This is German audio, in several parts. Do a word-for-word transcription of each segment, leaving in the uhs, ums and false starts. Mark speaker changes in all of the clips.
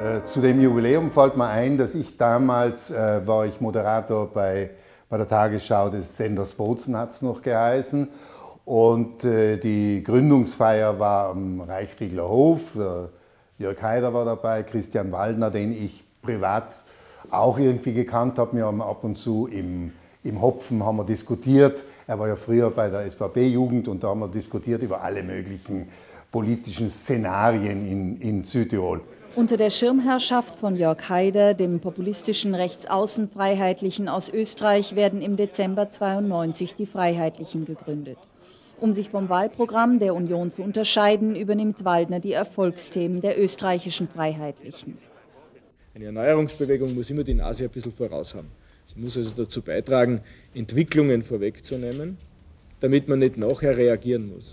Speaker 1: Äh, zu dem Jubiläum fällt mir ein, dass ich damals, äh, war ich Moderator bei, bei der Tagesschau des Senders Bozen, hat es noch geheißen. Und äh, die Gründungsfeier war am Reichriegler Hof. Der Jörg Haider war dabei, Christian Waldner, den ich privat auch irgendwie gekannt habe. Wir haben ab und zu im, im Hopfen haben wir diskutiert. Er war ja früher bei der S V P-Jugend und da haben wir diskutiert über alle möglichen politischen Szenarien in, in Südtirol.
Speaker 2: Unter der Schirmherrschaft von Jörg Haider, dem populistischen Rechtsaußenfreiheitlichen aus Österreich, werden im Dezember zweiundneunzig die Freiheitlichen gegründet. Um sich vom Wahlprogramm der Union zu unterscheiden, übernimmt Waldner die Erfolgsthemen der österreichischen Freiheitlichen.
Speaker 3: Eine Erneuerungsbewegung muss immer die Nase ein bisschen voraus haben. Sie muss also dazu beitragen, Entwicklungen vorwegzunehmen, damit man nicht nachher reagieren muss.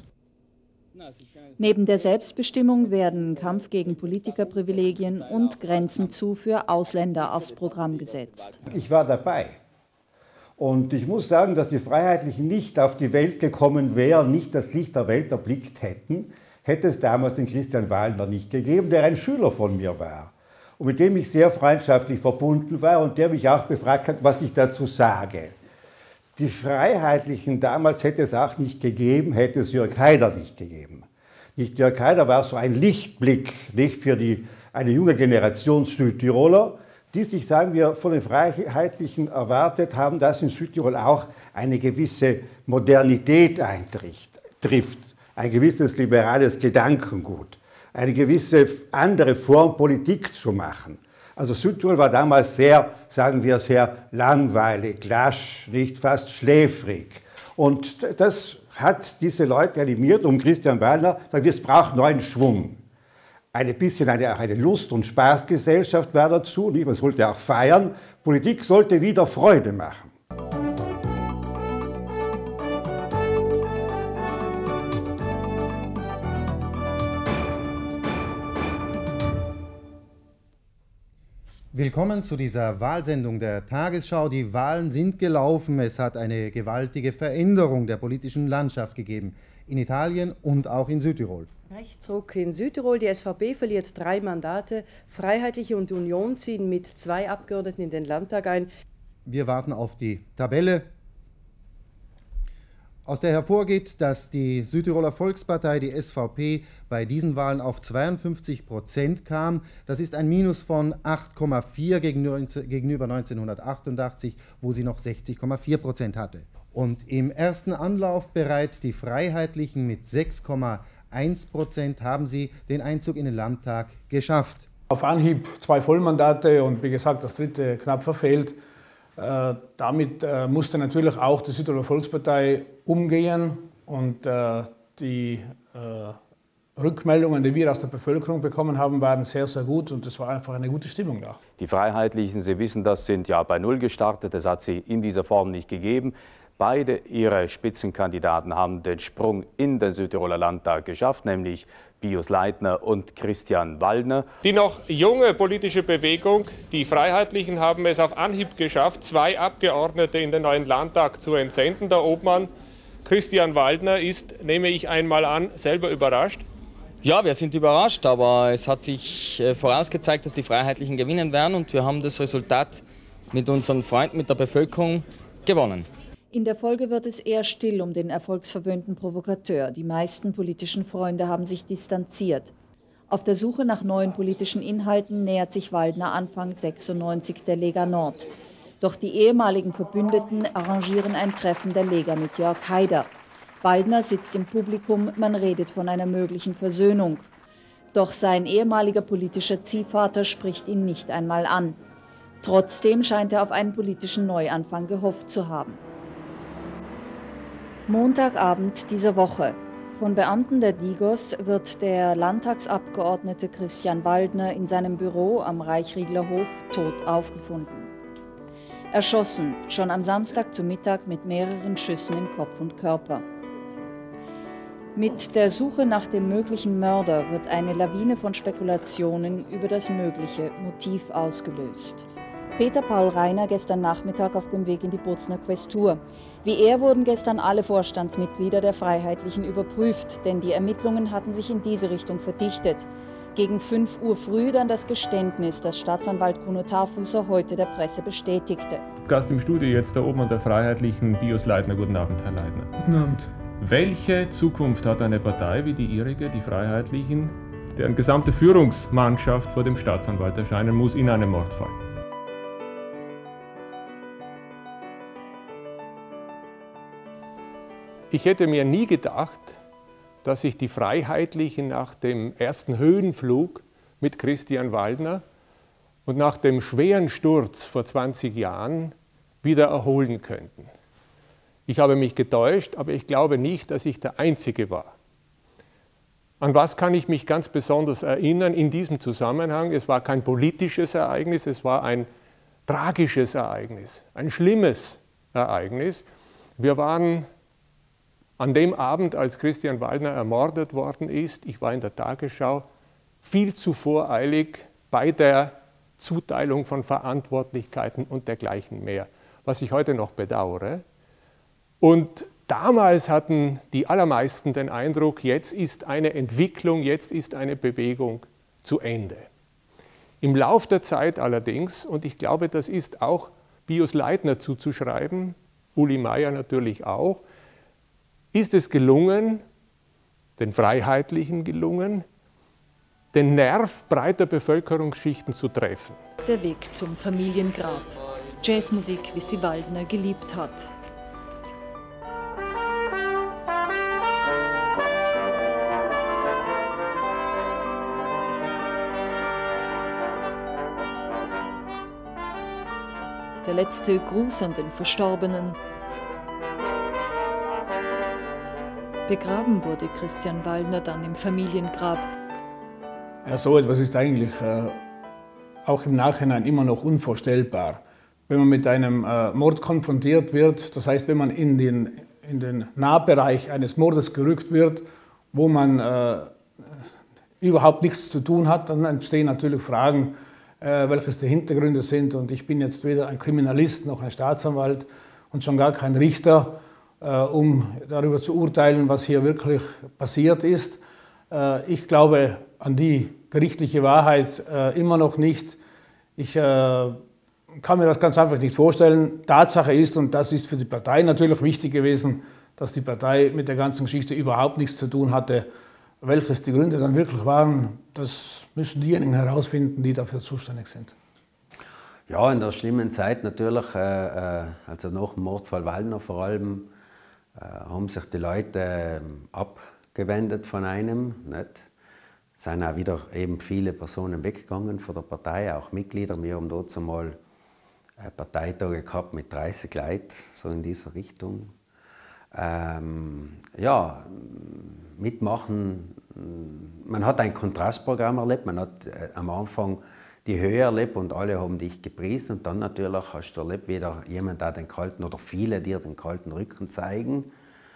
Speaker 2: Neben der Selbstbestimmung werden Kampf gegen Politikerprivilegien und Grenzen zu für Ausländer aufs Programm gesetzt.
Speaker 4: Ich war dabei. Und ich muss sagen, dass die Freiheitlichen nicht auf die Welt gekommen wären, nicht das Licht der Welt erblickt hätten, hätte es damals den Christian Waldner nicht gegeben, der ein Schüler von mir war und mit dem ich sehr freundschaftlich verbunden war und der mich auch befragt hat, was ich dazu sage. Die Freiheitlichen damals hätte es auch nicht gegeben, hätte es Jörg Haider nicht gegeben. Nicht Jörg Haider war so ein Lichtblick, nicht für die, eine junge Generation Südtiroler, die sich, sagen wir, von den Freiheitlichen erwartet haben, dass in Südtirol auch eine gewisse Modernität eintrifft, ein gewisses liberales Gedankengut, eine gewisse andere Form, Politik zu machen. Also Südtirol war damals sehr, sagen wir, sehr langweilig, lasch, nicht fast schläfrig. Und das hat diese Leute animiert, um Christian Waldner, sagen wir, es braucht neuen Schwung. Ein bisschen eine, eine Lust- und Spaßgesellschaft war dazu, nicht? Man sollte auch feiern. Politik sollte wieder Freude machen.
Speaker 5: Willkommen zu dieser Wahlsendung der Tagesschau. Die Wahlen sind gelaufen. Es hat eine gewaltige Veränderung der politischen Landschaft gegeben. In Italien und auch in Südtirol.
Speaker 6: Rechtsruck in Südtirol. Die S V P verliert drei Mandate. Freiheitliche und Union ziehen mit zwei Abgeordneten in den Landtag ein.
Speaker 5: Wir warten auf die Tabelle, aus der hervorgeht, dass die Südtiroler Volkspartei, die S V P, bei diesen Wahlen auf zweiundfünfzig Prozent kam. Das ist ein Minus von acht Komma vier gegenüber neunzehnhundertachtundachtzig, wo sie noch sechzig Komma vier Prozent hatte. Und im ersten Anlauf bereits die Freiheitlichen mit sechs Komma eins Prozent haben sie den Einzug in den Landtag geschafft.
Speaker 7: Auf Anhieb zwei Vollmandate und wie gesagt das dritte knapp verfehlt. Äh, damit äh, musste natürlich auch die Südtiroler Volkspartei umgehen und äh, die äh, Rückmeldungen, die wir aus der Bevölkerung bekommen haben, waren sehr, sehr gut und es war einfach eine gute Stimmung da.
Speaker 8: Die Freiheitlichen, Sie wissen, das sind ja bei Null gestartet, das hat sie in dieser Form nicht gegeben. Beide ihre Spitzenkandidaten haben den Sprung in den Südtiroler Landtag geschafft, nämlich Pius Leitner und Christian Waldner.
Speaker 9: Die noch junge politische Bewegung, die Freiheitlichen, haben es auf Anhieb geschafft, zwei Abgeordnete in den neuen Landtag zu entsenden. Der Obmann Christian Waldner ist, nehme ich einmal an, selber überrascht.
Speaker 10: Ja, wir sind überrascht, aber es hat sich vorausgezeigt, dass die Freiheitlichen gewinnen werden und wir haben das Resultat mit unseren Freunden, mit der Bevölkerung gewonnen.
Speaker 2: In der Folge wird es eher still um den erfolgsverwöhnten Provokateur. Die meisten politischen Freunde haben sich distanziert. Auf der Suche nach neuen politischen Inhalten nähert sich Waldner Anfang sechsundneunzig der Lega Nord. Doch die ehemaligen Verbündeten arrangieren ein Treffen der Lega mit Jörg Haider. Waldner sitzt im Publikum, man redet von einer möglichen Versöhnung. Doch sein ehemaliger politischer Ziehvater spricht ihn nicht einmal an. Trotzdem scheint er auf einen politischen Neuanfang gehofft zu haben. Montagabend dieser Woche. Von Beamten der Digos wird der Landtagsabgeordnete Christian Waldner in seinem Büro am Reichriegler Hof tot aufgefunden. Erschossen, schon am Samstag zu Mittag mit mehreren Schüssen in Kopf und Körper. Mit der Suche nach dem möglichen Mörder wird eine Lawine von Spekulationen über das mögliche Motiv ausgelöst. Peter Paul Reiner gestern Nachmittag auf dem Weg in die Bozner Questur. Wie er wurden gestern alle Vorstandsmitglieder der Freiheitlichen überprüft, denn die Ermittlungen hatten sich in diese Richtung verdichtet. Gegen fünf Uhr früh dann das Geständnis, das Staatsanwalt Kuno Tarfuser heute der Presse bestätigte.
Speaker 9: Gast im Studio jetzt der Obmann der Freiheitlichen, Bios Leitner. Guten Abend, Herr Leitner.
Speaker 7: Guten Abend.
Speaker 9: Welche Zukunft hat eine Partei wie die Ihrige, die Freiheitlichen, deren gesamte Führungsmannschaft vor dem Staatsanwalt erscheinen muss in einem Mordfall?
Speaker 11: Ich hätte mir nie gedacht, dass sich die Freiheitlichen nach dem ersten Höhenflug mit Christian Waldner und nach dem schweren Sturz vor zwanzig Jahren wieder erholen könnten. Ich habe mich getäuscht, aber ich glaube nicht, dass ich der Einzige war. An was kann ich mich ganz besonders erinnern in diesem Zusammenhang? Es war kein politisches Ereignis, es war ein tragisches Ereignis, ein schlimmes Ereignis. Wir waren an dem Abend, als Christian Waldner ermordet worden ist, ich war in der Tagesschau, viel zu voreilig bei der Zuteilung von Verantwortlichkeiten und dergleichen mehr, was ich heute noch bedauere. Und damals hatten die allermeisten den Eindruck, jetzt ist eine Entwicklung, jetzt ist eine Bewegung zu Ende. Im Lauf der Zeit allerdings, und ich glaube, das ist auch Bios Leitner zuzuschreiben, Uli Meier natürlich auch, ist es gelungen, den Freiheitlichen gelungen, den Nerv breiter Bevölkerungsschichten zu treffen.
Speaker 12: Der Weg zum Familiengrab. Jazzmusik, wie sie Waldner geliebt hat. Der letzte Gruß an den Verstorbenen. Begraben wurde Christian Waldner dann im Familiengrab.
Speaker 7: Ja, so etwas ist eigentlich äh, auch im Nachhinein immer noch unvorstellbar. Wenn man mit einem äh, Mord konfrontiert wird, das heißt, wenn man in den, in den Nahbereich eines Mordes gerückt wird, wo man äh, überhaupt nichts zu tun hat, dann entstehen natürlich Fragen, äh, welches die Hintergründe sind. Und ich bin jetzt weder ein Kriminalist noch ein Staatsanwalt und schon gar kein Richter, um darüber zu urteilen, was hier wirklich passiert ist. Ich glaube an die gerichtliche Wahrheit immer noch nicht. Ich kann mir das ganz einfach nicht vorstellen. Tatsache ist, und das ist für die Partei natürlich wichtig gewesen, dass die Partei mit der ganzen Geschichte überhaupt nichts zu tun hatte. Welches die Gründe dann wirklich waren, das müssen diejenigen herausfinden, die dafür zuständig sind.
Speaker 13: Ja, in der schlimmen Zeit natürlich, also nach dem Mordfall Waldner vor allem, haben sich die Leute abgewendet von einem. Nicht? Es sind auch wieder eben viele Personen weggegangen von der Partei, auch Mitglieder. Wir haben dort einmal Parteitage gehabt mit dreißig Leuten, so in dieser Richtung. Ähm, ja, mitmachen. Man hat ein Kontrastprogramm erlebt. Man hat äh, am Anfang die Höhe erlebt und alle haben dich gepriesen. Und dann natürlich hast du erlebt, wie da jemand da den kalten, oder viele dir den kalten Rücken zeigen.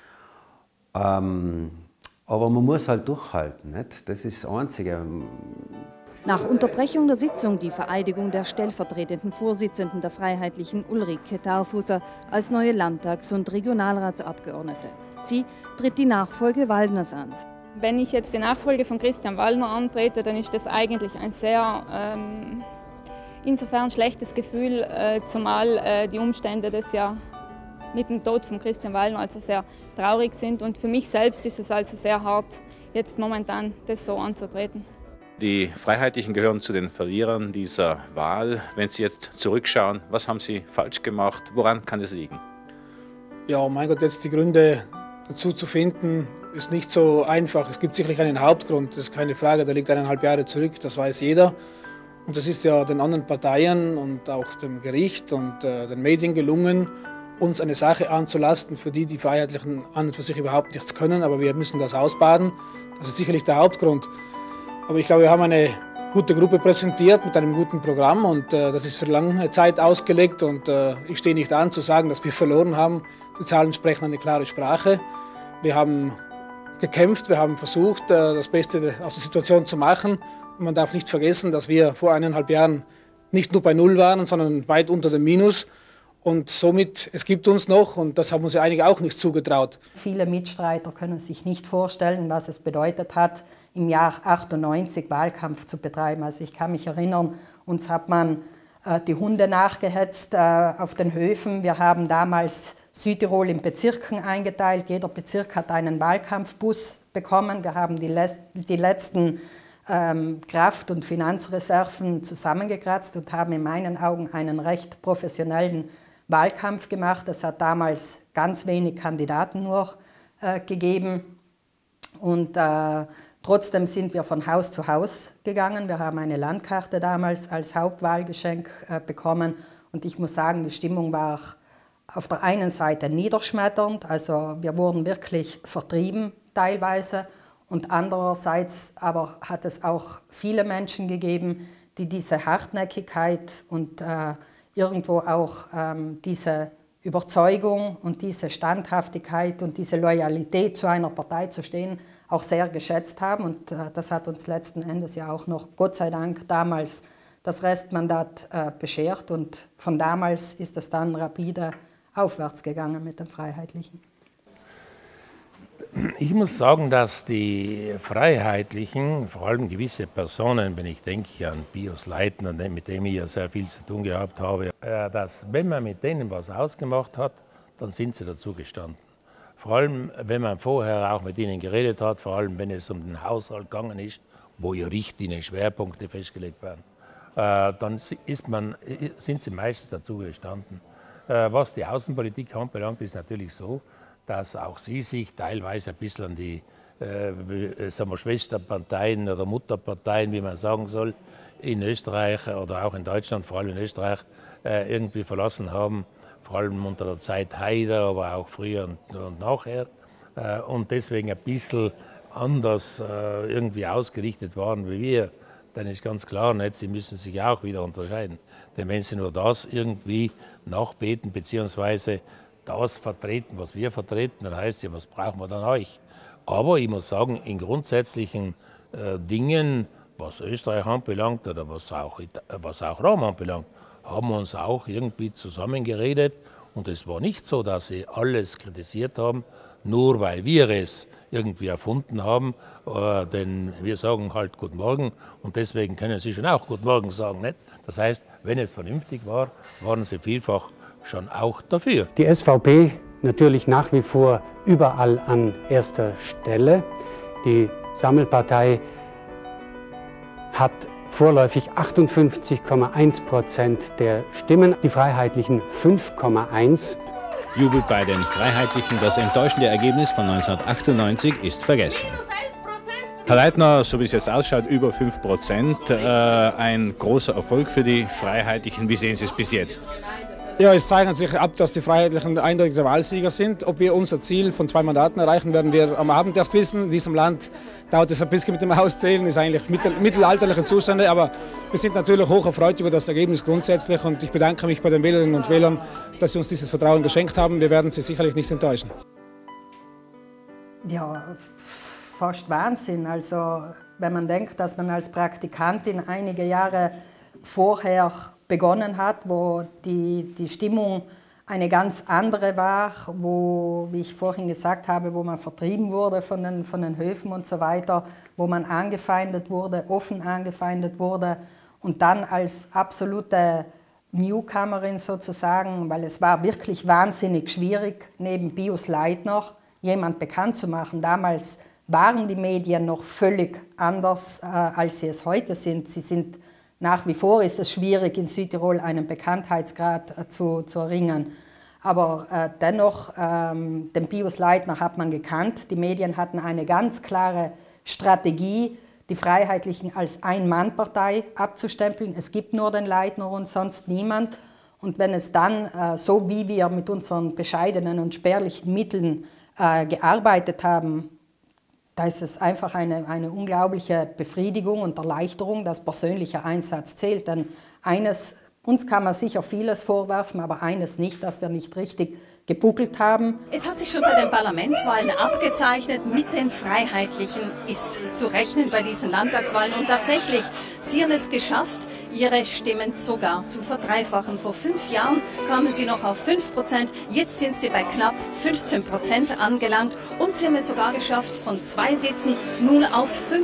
Speaker 13: Ähm, aber man muss halt durchhalten, nicht? Das ist das Einzige.
Speaker 14: Nach Unterbrechung der Sitzung die Vereidigung der stellvertretenden Vorsitzenden der Freiheitlichen Ulrike Tarfuser als neue Landtags- und Regionalratsabgeordnete. Sie tritt die Nachfolge Waldners an.
Speaker 15: Wenn ich jetzt die Nachfolge von Christian Waldner antrete, dann ist das eigentlich ein sehr ähm, insofern schlechtes Gefühl, äh, zumal äh, die Umstände des ja mit dem Tod von Christian Waldner also sehr traurig sind. Und für mich selbst ist es also sehr hart, jetzt momentan das so anzutreten.
Speaker 16: Die Freiheitlichen gehören zu den Verlierern dieser Wahl. Wenn Sie jetzt zurückschauen, was haben Sie falsch gemacht? Woran kann es liegen?
Speaker 17: Ja, mein Gott, jetzt die Gründe dazu zu finden, ist nicht so einfach. Es gibt sicherlich einen Hauptgrund, das ist keine Frage, der liegt eineinhalb Jahre zurück, das weiß jeder. Und das ist ja den anderen Parteien und auch dem Gericht und äh, den Medien gelungen, uns eine Sache anzulasten, für die die Freiheitlichen an und für sich überhaupt nichts können. Aber wir müssen das ausbaden. Das ist sicherlich der Hauptgrund. Aber ich glaube, wir haben eine gute Gruppe präsentiert mit einem guten Programm und äh, das ist für lange Zeit ausgelegt. Und äh, ich stehe nicht an zu sagen, dass wir verloren haben. Die Zahlen sprechen eine klare Sprache. Wir haben gekämpft, wir haben versucht, äh, das Beste aus der Situation zu machen. Und man darf nicht vergessen, dass wir vor eineinhalb Jahren nicht nur bei Null waren, sondern weit unter dem Minus. Und somit, es gibt uns noch, und das haben uns ja einige auch nicht zugetraut.
Speaker 18: Viele Mitstreiter können sich nicht vorstellen, was es bedeutet hat, im Jahr achtundneunzig Wahlkampf zu betreiben. Also ich kann mich erinnern, uns hat man äh, die Hunde nachgehetzt äh, auf den Höfen. Wir haben damals Südtirol in Bezirken eingeteilt. Jeder Bezirk hat einen Wahlkampfbus bekommen. Wir haben die, die letzten ähm, Kraft- und Finanzreserven zusammengekratzt und haben in meinen Augen einen recht professionellen Wahlkampf gemacht. Es hat damals ganz wenig Kandidaten nur äh, gegeben. Und äh, trotzdem sind wir von Haus zu Haus gegangen. Wir haben eine Landkarte damals als Hauptwahlgeschenk äh, bekommen. Und ich muss sagen, die Stimmung war auf der einen Seite niederschmetternd. Also wir wurden wirklich vertrieben teilweise. Und andererseits aber hat es auch viele Menschen gegeben, die diese Hartnäckigkeit und äh, irgendwo auch ähm, diese Überzeugung und diese Standhaftigkeit und diese Loyalität zu einer Partei zu stehen, auch sehr geschätzt haben. Und äh, das hat uns letzten Endes ja auch noch, Gott sei Dank, damals das Restmandat äh, beschert. Und von damals ist es dann rapide aufwärts gegangen mit den Freiheitlichen.
Speaker 19: Ich muss sagen, dass die Freiheitlichen, vor allem gewisse Personen, wenn ich denke an Pius Leitner, mit dem ich ja sehr viel zu tun gehabt habe, dass wenn man mit denen was ausgemacht hat, dann sind sie dazu gestanden. Vor allem, wenn man vorher auch mit ihnen geredet hat, vor allem, wenn es um den Haushalt gegangen ist, wo ja Richtlinien, Schwerpunkte festgelegt werden, dann ist man, sind sie meistens dazu gestanden. Was die Außenpolitik anbelangt, ist natürlich so, dass auch sie sich teilweise ein bisschen an die äh, sagen wir, Schwesterparteien oder Mutterparteien, wie man sagen soll, in Österreich oder auch in Deutschland, vor allem in Österreich, äh, irgendwie verlassen haben, vor allem unter der Zeit Haider, aber auch früher und, und nachher. Äh, und deswegen ein bisschen anders äh, irgendwie ausgerichtet waren wie wir. Dann ist ganz klar, nicht, sie müssen sich auch wieder unterscheiden. Denn wenn sie nur das irgendwie nachbeten, beziehungsweise das vertreten, was wir vertreten, dann heißt es ja, was brauchen wir dann euch? Aber ich muss sagen, in grundsätzlichen äh, Dingen, was Österreich anbelangt oder was auch, was auch Rom anbelangt, haben wir uns auch irgendwie zusammengeredet. Und es war nicht so, dass sie alles kritisiert haben, nur weil wir es irgendwie erfunden haben. Äh, denn wir sagen halt Guten Morgen und deswegen können sie schon auch Guten Morgen sagen. Nicht? Das heißt, wenn es vernünftig war, waren sie vielfach schon auch dafür.
Speaker 20: Die S V P natürlich nach wie vor überall an erster Stelle. Die Sammelpartei hat vorläufig achtundfünfzig Komma eins Prozent der Stimmen, die Freiheitlichen fünf Komma eins.
Speaker 16: Jubel bei den Freiheitlichen. Das enttäuschende Ergebnis von neunzehnhundertachtundneunzig ist vergessen. Herr Leitner, so wie es jetzt ausschaut, über fünf Prozent. Äh, ein großer Erfolg für die Freiheitlichen. Wie sehen Sie es bis jetzt?
Speaker 17: Ja, es zeichnet sich ab, dass die Freiheitlichen eindeutig der Wahlsieger sind. Ob wir unser Ziel von zwei Mandaten erreichen, werden wir am Abend erst wissen. In diesem Land dauert es ein bisschen mit dem Auszählen, ist eigentlich mittel mittelalterliche Zustände. Aber wir sind natürlich hoch erfreut über das Ergebnis grundsätzlich. Und ich bedanke mich bei den Wählerinnen und Wählern, dass sie uns dieses Vertrauen geschenkt haben. Wir werden sie sicherlich nicht enttäuschen.
Speaker 18: Ja, fast Wahnsinn. Also, wenn man denkt, dass man als Praktikantin einige Jahre vorher begonnen hat, wo die, die Stimmung eine ganz andere war, wo, wie ich vorhin gesagt habe, wo man vertrieben wurde von den, von den Höfen und so weiter, wo man angefeindet wurde, offen angefeindet wurde und dann als absolute Newcomerin sozusagen, weil es war wirklich wahnsinnig schwierig, neben Pius Leitner jemand bekannt zu machen. Damals waren die Medien noch völlig anders, äh, als sie es heute sind. Sie sind Nach wie vor ist es schwierig, in Südtirol einen Bekanntheitsgrad äh, zu, zu erringen. Aber äh, dennoch, ähm, den Pius Leitner hat man gekannt. Die Medien hatten eine ganz klare Strategie, die Freiheitlichen als Ein-Mann-Partei abzustempeln. Es gibt nur den Leitner und sonst niemand. Und wenn es dann, äh, so wie wir mit unseren bescheidenen und spärlichen Mitteln äh, gearbeitet haben, da ist es einfach eine, eine unglaubliche Befriedigung und Erleichterung, dass persönlicher Einsatz zählt. Denn eines, uns kann man sicher vieles vorwerfen, aber eines nicht, dass wir nicht richtig gebuckelt haben.
Speaker 14: Es hat sich schon bei den Parlamentswahlen abgezeichnet, mit den Freiheitlichen ist zu rechnen bei diesen Landtagswahlen. Und tatsächlich, sie haben es geschafft, ihre Stimmen sogar zu verdreifachen. Vor fünf Jahren kamen sie noch auf fünf Prozent, jetzt sind sie bei knapp fünfzehn Prozent angelangt. Und sie haben es sogar geschafft, von zwei Sitzen nun auf fünf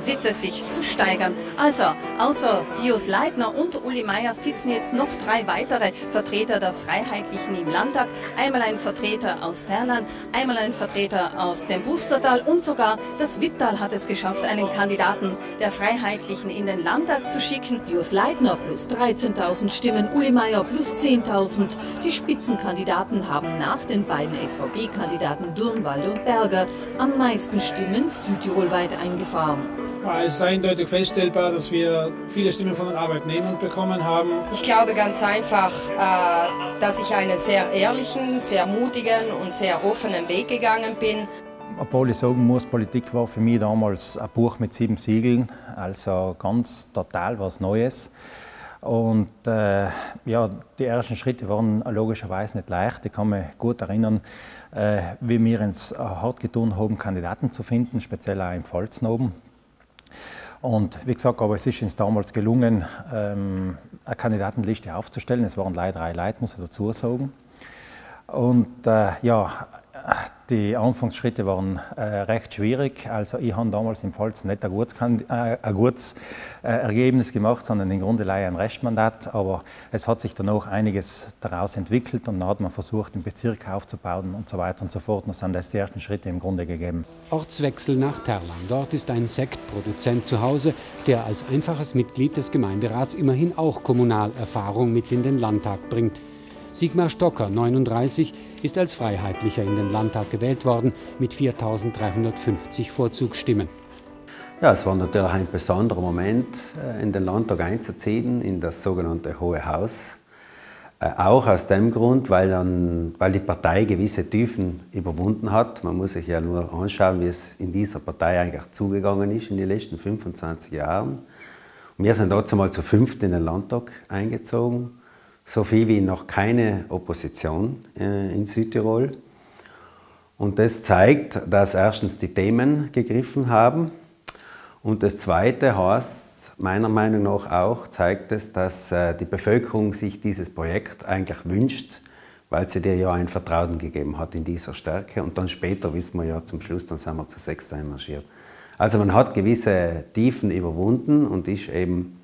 Speaker 21: Sitze sich zu steigern. Also, außer Pius Leitner und Uli Meier sitzen jetzt noch drei weitere Vertreter der Freiheitlichen im Landtag. Einmal ein Vertreter aus Ternern, einmal ein Vertreter aus dem Bustertal und sogar das Wipptal hat es geschafft, einen Kandidaten der Freiheitlichen in den Landtag zu schicken. Pius Leitner plus dreizehntausend Stimmen, Uli Meier plus zehntausend. Die Spitzenkandidaten haben nach den beiden S V P-Kandidaten Durnwalder und Berger am meisten Stimmen südtirolweit eingefahren.
Speaker 17: Es ist eindeutig feststellbar, dass wir viele Stimmen von den Arbeitnehmern bekommen haben.
Speaker 18: Ich glaube ganz einfach, dass ich einen sehr ehrlichen, sehr mutigen und sehr offenen Weg gegangen bin.
Speaker 22: Obwohl ich sagen muss, Politik war für mich damals ein Buch mit sieben Siegeln, also ganz total was Neues. Und äh, ja, die ersten Schritte waren logischerweise nicht leicht. Ich kann mich gut erinnern, äh, wie wir uns äh, hart getan haben, Kandidaten zu finden, speziell auch im Pfalzen oben. Und wie gesagt, aber es ist uns damals gelungen, ähm, eine Kandidatenliste aufzustellen. Es waren leider drei Leute, muss ich dazu sagen. Und äh, ja, die Anfangsschritte waren äh, recht schwierig. Also ich habe damals im Pfalzen nicht ein gutes, äh, ein gutes äh, Ergebnis gemacht, sondern im Grunde ein Restmandat. Aber es hat sich dann auch einiges daraus entwickelt und dann hat man versucht, den Bezirk aufzubauen und so weiter und so fort. Und dann sind das die ersten Schritte im Grunde gegeben.
Speaker 20: Ortswechsel nach Terlan. Dort ist ein Sektproduzent zu Hause, der als einfaches Mitglied des Gemeinderats immerhin auch Kommunalerfahrung mit in den Landtag bringt. Sigmar Stocker, neununddreißig, ist als Freiheitlicher in den Landtag gewählt worden mit viertausenddreihundertfünfzig Vorzugsstimmen.
Speaker 13: Ja, es war natürlich ein besonderer Moment, in den Landtag einzuziehen, in das sogenannte Hohe Haus. Auch aus dem Grund, weil, dann, weil die Partei gewisse Tiefen überwunden hat. Man muss sich ja nur anschauen, wie es in dieser Partei eigentlich zugegangen ist in den letzten fünfundzwanzig Jahren. Und wir sind dazu mal zu fünft in den Landtag eingezogen. So viel wie noch keine Opposition äh, in Südtirol. Und das zeigt, dass erstens die Themen gegriffen haben und das Zweite heißt, meiner Meinung nach auch, zeigt es, dass äh, die Bevölkerung sich dieses Projekt eigentlich wünscht, weil sie dir ja ein Vertrauen gegeben hat in dieser Stärke. Und dann später, wissen wir ja, zum Schluss, dann sind wir zu sechst einmarschiert. Also man hat gewisse Tiefen überwunden und ist eben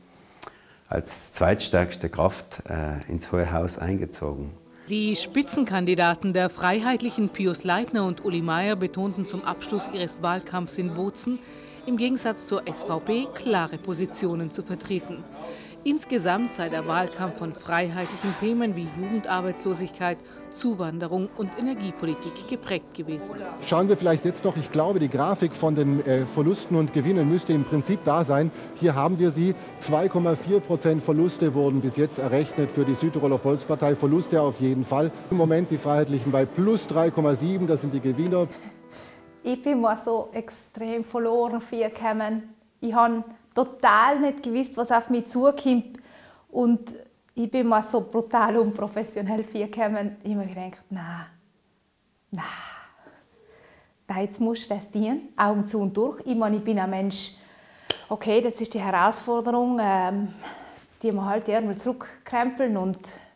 Speaker 13: als zweitstärkste Kraft äh, ins Hohe Haus eingezogen.
Speaker 23: Die Spitzenkandidaten der Freiheitlichen Pius Leitner und Uli Meier betonten zum Abschluss ihres Wahlkampfs in Bozen, im Gegensatz zur S V P klare Positionen zu vertreten. Insgesamt sei der Wahlkampf von freiheitlichen Themen wie Jugendarbeitslosigkeit, Zuwanderung und Energiepolitik geprägt gewesen.
Speaker 24: Schauen wir vielleicht jetzt noch, ich glaube, die Grafik von den äh, Verlusten und Gewinnen müsste im Prinzip da sein. Hier haben wir sie. zwei Komma vier Prozent Verluste wurden bis jetzt errechnet für die Südtiroler Volkspartei. Verluste auf jeden Fall. Im Moment die Freiheitlichen bei plus drei Komma sieben, das sind die Gewinner.
Speaker 25: Ich bin mal so extrem verloren vorgekommen. Ich habe total nicht gewusst, was auf mich zukommt. Und ich bin mal so brutal unprofessionell vorgekommen. Ich habe mir gedacht, nein, nein, jetzt musst du das dienen, Augen zu und durch. Ich meine, ich bin ein Mensch, okay, das ist die Herausforderung, ähm, die man halt irgendwann zurückkrempeln und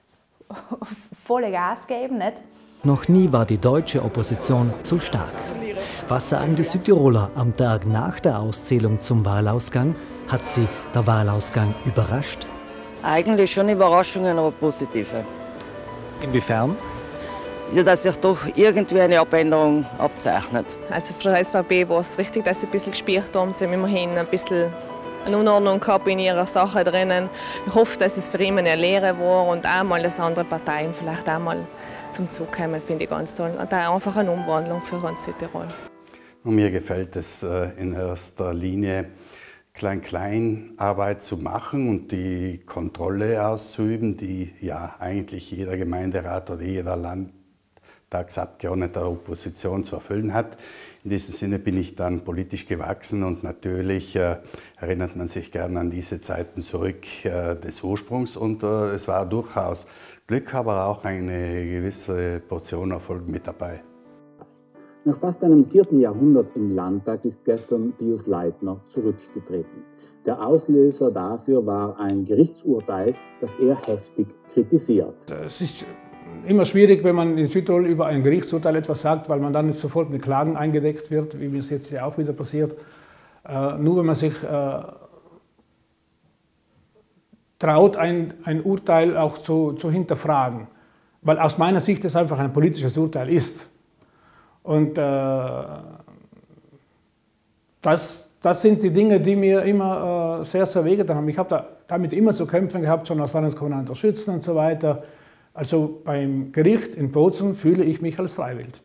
Speaker 25: volle Gas geben, nicht?
Speaker 26: Noch nie war die deutsche Opposition so stark. Was sagen die Südtiroler am Tag nach der Auszählung zum Wahlausgang? Hat sie der Wahlausgang überrascht?
Speaker 27: Eigentlich schon Überraschungen, aber positive.
Speaker 26: Inwiefern?
Speaker 27: Ja, dass sich doch irgendwie eine Abänderung abzeichnet.
Speaker 28: Also für die S V P war es richtig, dass sie ein bisschen gespielt haben. Sie haben immerhin ein bisschen eine Unordnung gehabt in ihrer Sache drinnen. Ich hoffe, dass es für ihn eine Lehre war und auch mal, dass andere Parteien vielleicht auch mal zum Zug kommen, finde ich ganz toll. Und auch einfach eine Umwandlung für ganz Südtirol.
Speaker 29: Und mir gefällt es in erster Linie, Klein-Klein-Arbeit zu machen und die Kontrolle auszuüben, die ja eigentlich jeder Gemeinderat oder jeder Landtagsabgeordnete der Opposition zu erfüllen hat. In diesem Sinne bin ich dann politisch gewachsen und natürlich äh, erinnert man sich gerne an diese Zeiten zurück äh, des Ursprungs und äh, es war durchaus Glück, aber auch eine gewisse Portion Erfolg mit dabei.
Speaker 30: Nach fast einem Vierteljahrhundert im Landtag ist gestern Pius Leitner zurückgetreten. Der Auslöser dafür war ein Gerichtsurteil, das er heftig kritisiert.
Speaker 7: Es ist immer schwierig, wenn man in Südtirol über ein Gerichtsurteil etwas sagt, weil man dann nicht sofort mit Klagen eingedeckt wird, wie mir es jetzt ja auch wieder passiert. Äh, nur wenn man sich äh, traut, ein, ein Urteil auch zu, zu hinterfragen. Weil aus meiner Sicht es einfach ein politisches Urteil ist. Und äh, das, das sind die Dinge, die mir immer äh, sehr, sehr wehgetan haben. Ich habe da, damit immer zu kämpfen gehabt, schon als Landeskommandanter Schützen und so weiter. Also beim Gericht in Bozen fühle ich mich als Freiwild.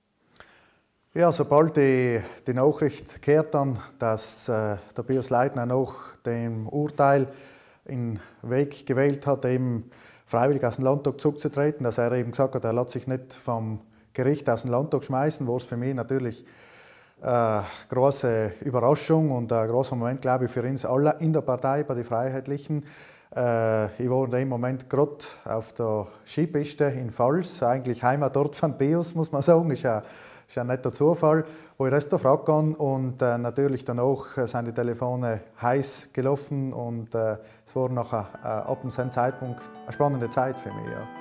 Speaker 24: Ja, sobald die, die Nachricht kehrt dann, dass äh, der Pius Leitner nach dem Urteil in Weg gewählt hat, eben freiwillig aus dem Landtag zurückzutreten, dass er eben gesagt hat, er lässt sich nicht vom Gericht aus dem Landtag schmeißen, war es für mich natürlich eine große Überraschung und ein großer Moment, glaube ich, für uns alle in der Partei, bei den Freiheitlichen. Ich war in dem Moment gerade auf der Skipiste in Pfalz, eigentlich Heimatort von Pius, muss man sagen, ist ja, ist ein netter Zufall, wo ich das da gefragt kann und äh, natürlich danach sind die Telefone heiß gelaufen und äh, es war nachher äh, ab diesem Zeitpunkt eine spannende Zeit für mich.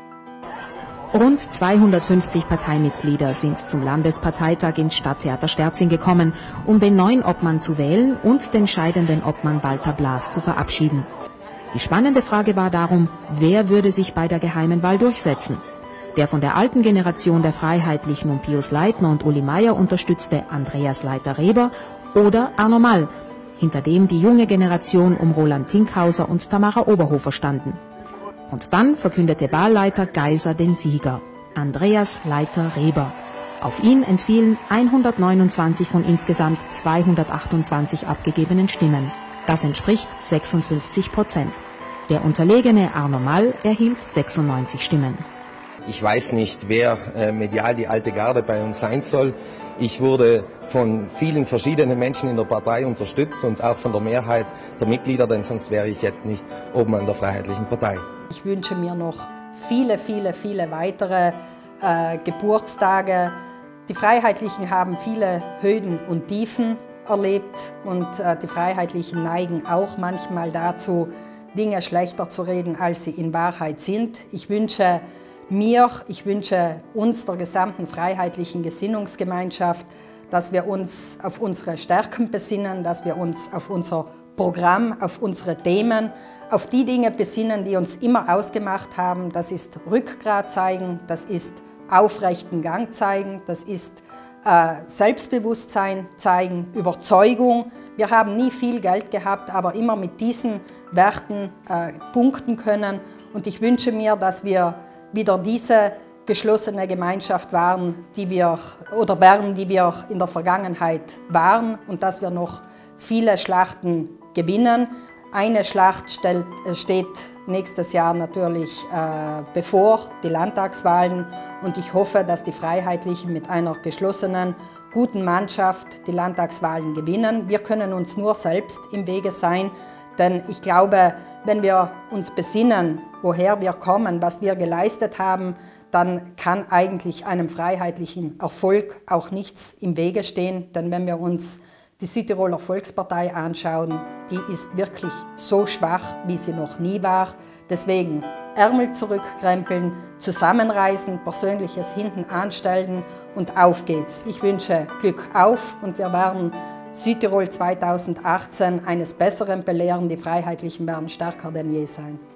Speaker 24: Ja.
Speaker 1: Rund zweihundertfünfzig Parteimitglieder sind zum Landesparteitag ins Stadttheater Sterzing gekommen, um den neuen Obmann zu wählen und den scheidenden Obmann Walter Blas zu verabschieden. Die spannende Frage war darum, wer würde sich bei der geheimen Wahl durchsetzen? Der von der alten Generation der Freiheitlichen um Pius Leitner und Uli Meier unterstützte Andreas Leiter-Reber oder Arno Mall, hinter dem die junge Generation um Roland Tinkhauser und Tamara Oberhofer standen. Und dann verkündete Wahlleiter Geiser den Sieger, Andreas Leiter-Reber. Auf ihn entfielen hundertneunundzwanzig von insgesamt zweihundertachtundzwanzig abgegebenen Stimmen. Das entspricht sechsundfünfzig Prozent. Der unterlegene Arno Mall erhielt sechsundneunzig Stimmen.
Speaker 2: Ich weiß nicht, wer äh, medial die alte Garde bei uns sein soll. Ich wurde von vielen verschiedenen Menschen in der Partei unterstützt und auch von der Mehrheit der Mitglieder, denn sonst wäre ich jetzt nicht Obmann der Freiheitlichen Partei.
Speaker 18: Ich wünsche mir noch viele, viele, viele weitere äh, Geburtstage. Die Freiheitlichen haben viele Höhen und Tiefen erlebt und äh, die Freiheitlichen neigen auch manchmal dazu, Dinge schlechter zu reden, als sie in Wahrheit sind. Ich wünsche mir, ich wünsche uns, der gesamten freiheitlichen Gesinnungsgemeinschaft, dass wir uns auf unsere Stärken besinnen, dass wir uns auf unser Programm, auf unsere Themen, auf die Dinge besinnen, die uns immer ausgemacht haben. Das ist Rückgrat zeigen, das ist aufrechten Gang zeigen, das ist äh, Selbstbewusstsein zeigen, Überzeugung. Wir haben nie viel Geld gehabt, aber immer mit diesen Werten äh, punkten können. Und ich wünsche mir, dass wir wieder diese geschlossene Gemeinschaft waren, die wir oder werden, die wir in der Vergangenheit waren und dass wir noch viele Schlachten gewinnen. Eine Schlacht stellt, steht nächstes Jahr natürlich äh, bevor, die Landtagswahlen, und ich hoffe, dass die Freiheitlichen mit einer geschlossenen, guten Mannschaft die Landtagswahlen gewinnen. Wir können uns nur selbst im Wege sein, denn ich glaube, wenn wir uns besinnen, woher wir kommen, was wir geleistet haben, dann kann eigentlich einem freiheitlichen Erfolg auch nichts im Wege stehen. Denn wenn wir uns die Südtiroler Volkspartei anschauen, die ist wirklich so schwach, wie sie noch nie war. Deswegen Ärmel zurückkrempeln, zusammenreißen, Persönliches hinten anstellen und auf geht's. Ich wünsche Glück auf und wir werden Südtirol zweitausendachtzehn eines Besseren belehren. Die Freiheitlichen werden stärker denn je sein.